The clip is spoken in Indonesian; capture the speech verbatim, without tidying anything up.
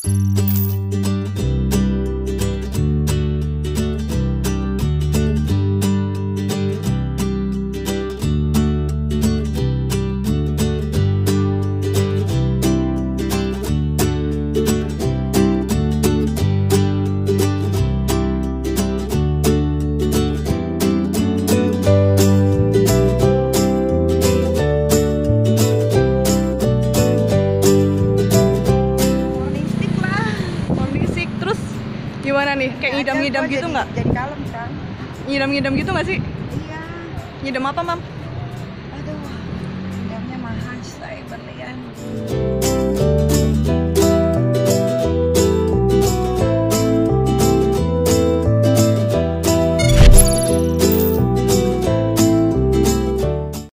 Gimana nih? Kayak ngidam-ngidam gitu nggak? Jadi kalem kan? Ngidam-ngidam gitu nggak sih? Iya. Ngidam apa, Mam?